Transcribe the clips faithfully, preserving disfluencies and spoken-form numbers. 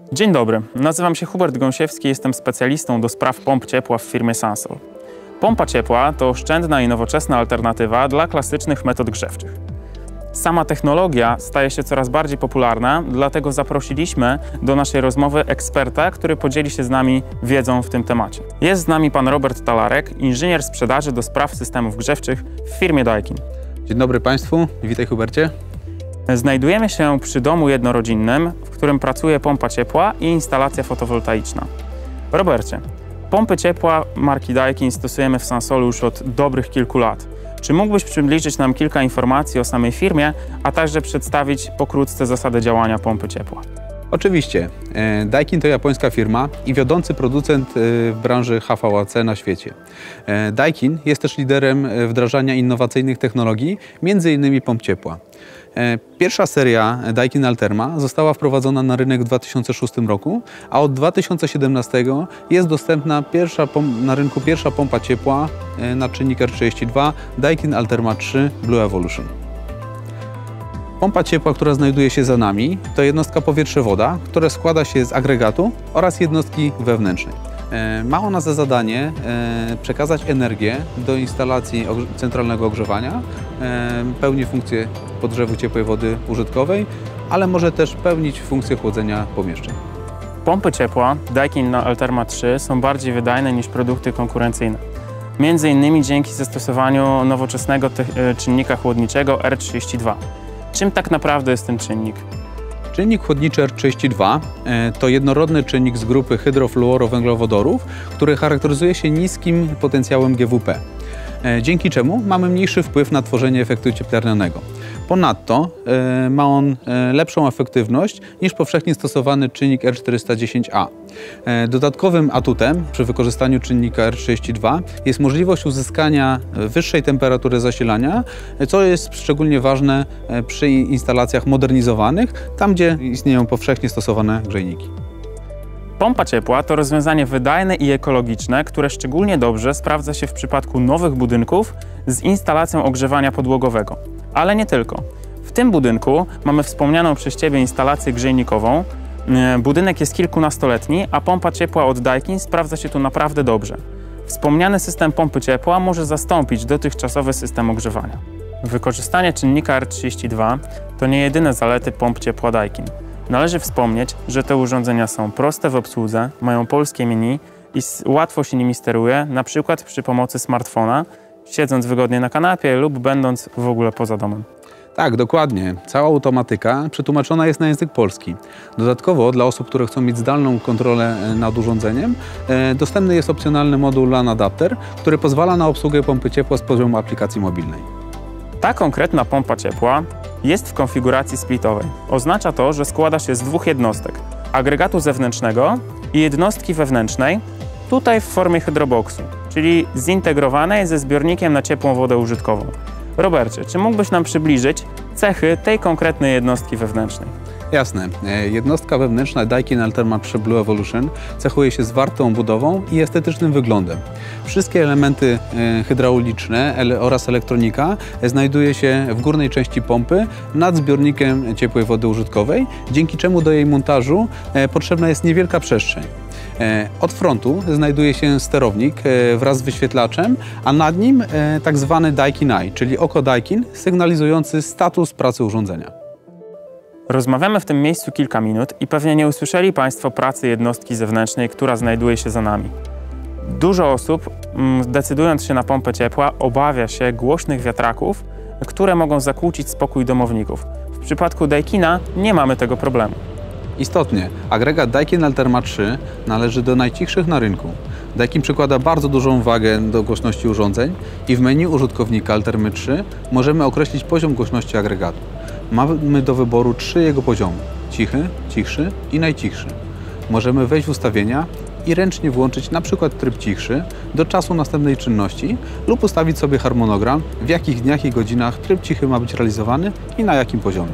Dzień dobry, nazywam się Hubert Gąsiewski, jestem specjalistą do spraw pomp ciepła w firmie Sansol. Pompa ciepła to oszczędna i nowoczesna alternatywa dla klasycznych metod grzewczych. Sama technologia staje się coraz bardziej popularna, dlatego zaprosiliśmy do naszej rozmowy eksperta, który podzieli się z nami wiedzą w tym temacie. Jest z nami pan Robert Talarek, inżynier sprzedaży do spraw systemów grzewczych w firmie Daikin. Dzień dobry Państwu, witaj Hubercie. Znajdujemy się przy domu jednorodzinnym, w którym pracuje pompa ciepła i instalacja fotowoltaiczna. Robercie, pompy ciepła marki Daikin stosujemy w Sansolu już od dobrych kilku lat. Czy mógłbyś przybliżyć nam kilka informacji o samej firmie, a także przedstawić pokrótce zasady działania pompy ciepła? Oczywiście. Daikin to japońska firma i wiodący producent w branży H V A C na świecie. Daikin jest też liderem wdrażania innowacyjnych technologii, między innymi pomp ciepła. Pierwsza seria Daikin Alterma została wprowadzona na rynek w dwa tysiące szóstym roku, a od dwa tysiące siedemnastego jest dostępna pierwsza na rynku pierwsza pompa ciepła na czynnik R trzydzieści dwa Daikin Alterma trzy Blue Evolution. Pompa ciepła, która znajduje się za nami, to jednostka powietrze-woda, która składa się z agregatu oraz jednostki wewnętrznej. Ma ona za zadanie przekazać energię do instalacji centralnego ogrzewania, pełni funkcję podgrzewu ciepłej wody użytkowej, ale może też pełnić funkcję chłodzenia pomieszczeń. Pompy ciepła Daikin Alterma trzy są bardziej wydajne niż produkty konkurencyjne. Między innymi dzięki zastosowaniu nowoczesnego czynnika chłodniczego R trzydzieści dwa. Czym tak naprawdę jest ten czynnik? Czynnik chłodniczy R trzydzieści dwa to jednorodny czynnik z grupy hydrofluorowęglowodorów, który charakteryzuje się niskim potencjałem G W P, dzięki czemu mamy mniejszy wpływ na tworzenie efektu cieplarnianego. Ponadto e, ma on e, lepszą efektywność niż powszechnie stosowany czynnik R czterysta dziesięć A. E, dodatkowym atutem przy wykorzystaniu czynnika R trzydzieści dwa jest możliwość uzyskania wyższej temperatury zasilania, co jest szczególnie ważne przy instalacjach modernizowanych, tam gdzie istnieją powszechnie stosowane grzejniki. Pompa ciepła to rozwiązanie wydajne i ekologiczne, które szczególnie dobrze sprawdza się w przypadku nowych budynków z instalacją ogrzewania podłogowego. Ale nie tylko. W tym budynku mamy wspomnianą przez Ciebie instalację grzejnikową. Budynek jest kilkunastoletni, a pompa ciepła od Daikin sprawdza się tu naprawdę dobrze. Wspomniany system pompy ciepła może zastąpić dotychczasowy system ogrzewania. Wykorzystanie czynnika R trzydzieści dwa to nie jedyne zalety pomp ciepła Daikin. Należy wspomnieć, że te urządzenia są proste w obsłudze, mają polskie menu i łatwo się nimi steruje, na przykład przy pomocy smartfona, siedząc wygodnie na kanapie lub będąc w ogóle poza domem. Tak, dokładnie. Cała automatyka przetłumaczona jest na język polski. Dodatkowo dla osób, które chcą mieć zdalną kontrolę nad urządzeniem, dostępny jest opcjonalny moduł LAN adapter, który pozwala na obsługę pompy ciepła z poziomu aplikacji mobilnej. Ta konkretna pompa ciepła jest w konfiguracji splitowej. Oznacza to, że składa się z dwóch jednostek, agregatu zewnętrznego i jednostki wewnętrznej, tutaj w formie hydroboxu, czyli zintegrowanej ze zbiornikiem na ciepłą wodę użytkową. Robercie, czy mógłbyś nam przybliżyć cechy tej konkretnej jednostki wewnętrznej? Jasne. Jednostka wewnętrzna Daikin Alterma trzy Blue Evolution cechuje się zwartą budową i estetycznym wyglądem. Wszystkie elementy hydrauliczne oraz elektronika znajduje się w górnej części pompy nad zbiornikiem ciepłej wody użytkowej, dzięki czemu do jej montażu potrzebna jest niewielka przestrzeń. Od frontu znajduje się sterownik wraz z wyświetlaczem, a nad nim tak zwany Daikin Eye, czyli oko Daikin sygnalizujący status pracy urządzenia. Rozmawiamy w tym miejscu kilka minut i pewnie nie usłyszeli Państwo pracy jednostki zewnętrznej, która znajduje się za nami. Dużo osób, decydując się na pompę ciepła, obawia się głośnych wiatraków, które mogą zakłócić spokój domowników. W przypadku Daikina nie mamy tego problemu. Istotnie, agregat Daikin Alterma trzy należy do najcichszych na rynku. Daikin przykłada bardzo dużą wagę do głośności urządzeń i w menu użytkownika Altermy trzy możemy określić poziom głośności agregatu. Mamy do wyboru trzy jego poziomy: cichy, cichszy i najcichszy. Możemy wejść w ustawienia i ręcznie włączyć na przykład tryb cichszy do czasu następnej czynności lub ustawić sobie harmonogram, w jakich dniach i godzinach tryb cichy ma być realizowany i na jakim poziomie.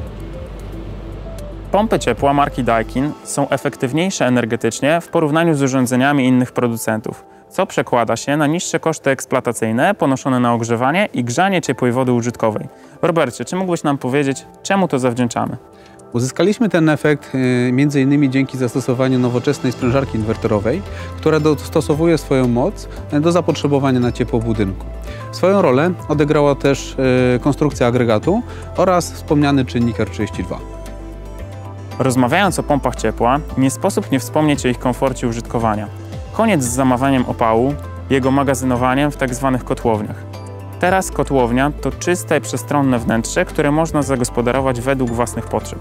Pompy ciepła marki Daikin są efektywniejsze energetycznie w porównaniu z urządzeniami innych producentów, co przekłada się na niższe koszty eksploatacyjne ponoszone na ogrzewanie i grzanie ciepłej wody użytkowej. Robercie, czy mógłbyś nam powiedzieć, czemu to zawdzięczamy? Uzyskaliśmy ten efekt między innymi dzięki zastosowaniu nowoczesnej sprężarki inwertorowej, która dostosowuje swoją moc do zapotrzebowania na ciepło budynku. Swoją rolę odegrała też konstrukcja agregatu oraz wspomniany czynnik R trzydzieści dwa. Rozmawiając o pompach ciepła, nie sposób nie wspomnieć o ich komforcie użytkowania. Koniec z zamawianiem opału, jego magazynowaniem w tzw. kotłowniach. Teraz kotłownia to czyste, przestronne wnętrze, które można zagospodarować według własnych potrzeb.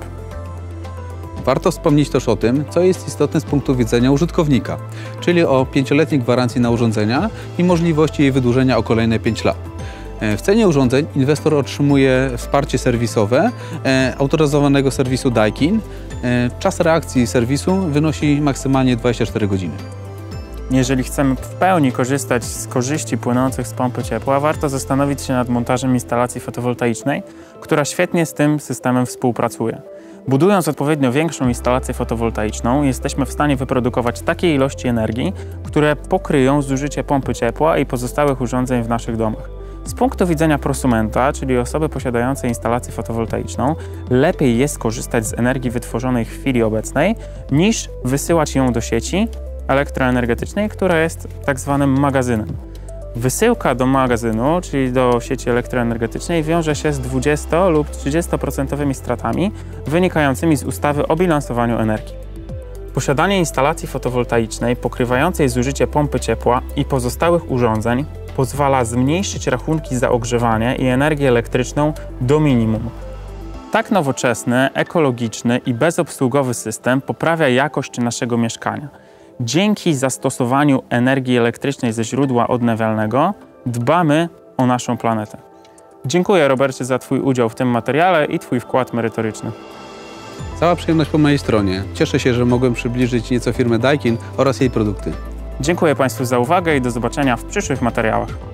Warto wspomnieć też o tym, co jest istotne z punktu widzenia użytkownika, czyli o pięcioletniej gwarancji na urządzenia i możliwości jej wydłużenia o kolejne pięć lat. W cenie urządzeń inwestor otrzymuje wsparcie serwisowe autoryzowanego serwisu Daikin. Czas reakcji serwisu wynosi maksymalnie dwadzieścia cztery godziny. Jeżeli chcemy w pełni korzystać z korzyści płynących z pompy ciepła, warto zastanowić się nad montażem instalacji fotowoltaicznej, która świetnie z tym systemem współpracuje. Budując odpowiednio większą instalację fotowoltaiczną, jesteśmy w stanie wyprodukować takie ilości energii, które pokryją zużycie pompy ciepła i pozostałych urządzeń w naszych domach. Z punktu widzenia prosumenta, czyli osoby posiadającej instalację fotowoltaiczną, lepiej jest korzystać z energii wytworzonej w chwili obecnej, niż wysyłać ją do sieci elektroenergetycznej, która jest tak zwanym magazynem. Wysyłka do magazynu, czyli do sieci elektroenergetycznej, wiąże się z dwudziesto lub trzydziestoprocentowymi stratami wynikającymi z ustawy o bilansowaniu energii. Posiadanie instalacji fotowoltaicznej pokrywającej zużycie pompy ciepła i pozostałych urządzeń pozwala zmniejszyć rachunki za ogrzewanie i energię elektryczną do minimum. Tak nowoczesny, ekologiczny i bezobsługowy system poprawia jakość naszego mieszkania. Dzięki zastosowaniu energii elektrycznej ze źródła odnawialnego dbamy o naszą planetę. Dziękuję, Robercie, za Twój udział w tym materiale i Twój wkład merytoryczny. Cała przyjemność po mojej stronie. Cieszę się, że mogłem przybliżyć nieco firmę Daikin oraz jej produkty. Dziękuję Państwu za uwagę i do zobaczenia w przyszłych materiałach.